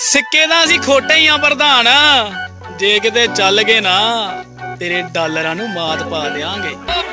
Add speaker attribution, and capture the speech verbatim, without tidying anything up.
Speaker 1: सिक्के दा असीं खोटे ही आ प्रधान, जे किते चल गए ना तेरे डालरां नूं मात पा देंगे।